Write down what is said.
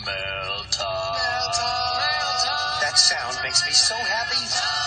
Mail time. That sound makes me so happy.